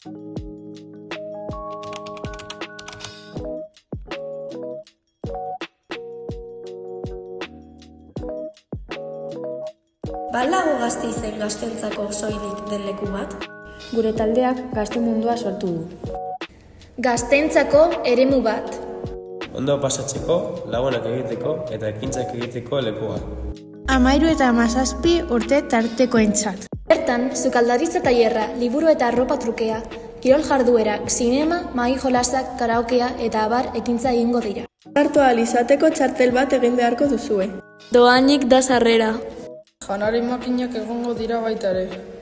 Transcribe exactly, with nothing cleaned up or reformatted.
Balago Gasteizen gazteentzako soilik den leku bat? Gure taldeak gazte mundua sortu du. Gazteentzako eremu bat. Ondo pasatzeko, lagunak egiteko eta ekintzak egiteko lekua. Amairu eta hamazazpi urte tartekoentzat. Bertan, sukaldaritza tailerra, liburu eta arropa trukea, kirol jarduerak, zinema, mahai jolasak, karaokea eta abar ekintza egingo dira. Hartu ahal izateko txartel bat egin beharko duzue. Dohainik da sarrera. Janari makinak egongo dira baita ere.